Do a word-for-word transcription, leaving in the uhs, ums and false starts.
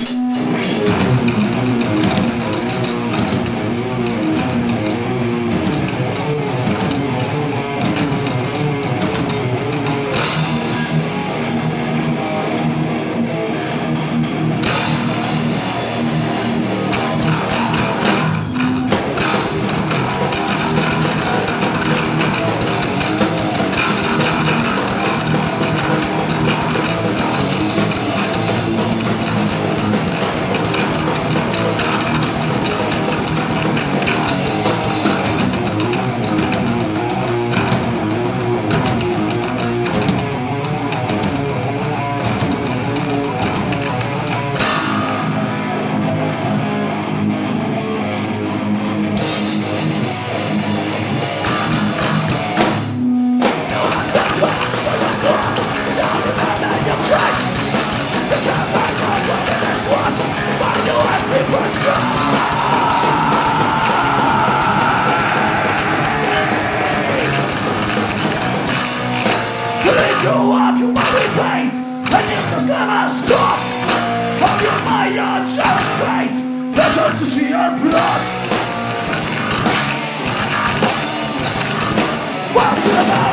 You up, you might paint, and it just never stop. Of your mind, uncherished fate, pleasure to see your blood. Welcome to the